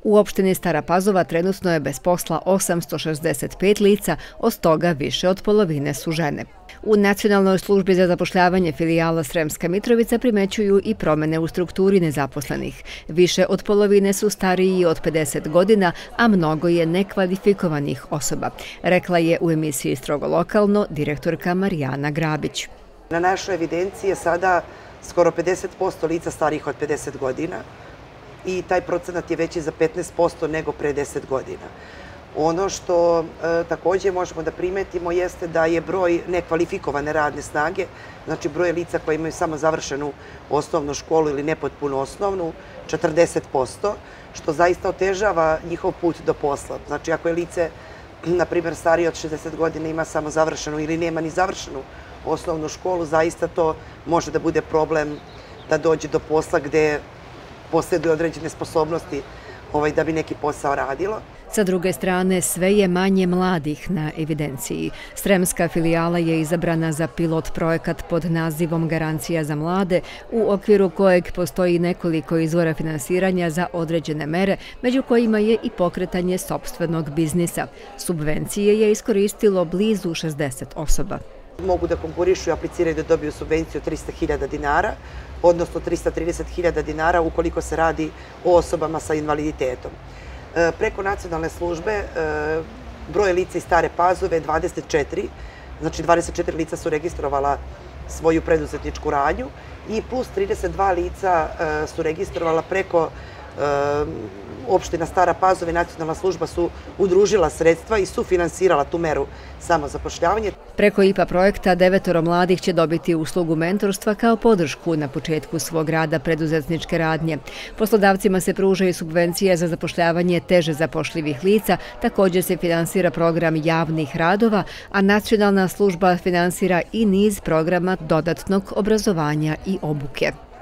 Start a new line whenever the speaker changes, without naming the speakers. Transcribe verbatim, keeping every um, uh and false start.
U opštini Stara Pazova trenutno je bez posla osamsto šezdeset pet lica, od toga više od polovine su žene. U Nacionalnoj službi za zapošljavanje filijala Sremska Mitrovica primećuju i promene u strukturi nezaposlenih. Više od polovine su stariji od pedeset godina, a mnogo je nekvalifikovanih osoba, rekla je u emisiji Strogo lokalno direktorka Marijana Grabić.
Na našoj evidenciji je sada skoro pedeset posto lica starijih od pedeset godina i taj procenat je veći za petnaest posto nego pre deset godina. Ono što e, također možemo da primetimo jeste da je broj nekvalifikovane radne snage, znači broj lica koji imaju samo završenu osnovnu školu ili nepotpunu osnovnu, četrdeset posto, što zaista otežava njihov put do posla. Znači ako je lice, na primjer, starije od šezdeset godina ima samo završenu ili nema ni završenu osnovnu školu, zaista to može da bude problem da dođe do posla gde posjeduje određene sposobnosti ovaj, da bi neki posao radilo.
Sa druge strane, sve je manje mladih na evidenciji. Sremska filijala je izabrana za pilot projekat pod nazivom Garancija za mlade, u okviru kojeg postoji nekoliko izvora finansiranja za određene mere, među kojima je i pokretanje sopstvenog biznisa. Subvencije je iskoristilo blizu šezdeset osoba.
Mogu da konkurišu i apliciraju da dobiju subvenciju od trista hiljada dinara, odnosno trista trideset hiljada dinara ukoliko se radi o osobama sa invaliditetom. Preko nacionalne službe broj lica iz Stare Pazove je dvadeset četiri, znači dvadeset četiri lica su registrovala svoju preduzetničku radnju i plus trideset dva lica su registrovala preko opština Stara Pazova i nacionalna služba su udružila sredstva i sufinansirala tu meru samozapošljavanje.
Preko I P A projekta devetoro mladih će dobiti uslugu mentorstva kao podršku na početku svog rada preduzetničke radnje. Poslodavcima se pružaju subvencije za zapošljavanje teže zapošljivih lica, također se finansira program javnih radova, a nacionalna služba finansira i niz programa dodatnog obrazovanja i obuke.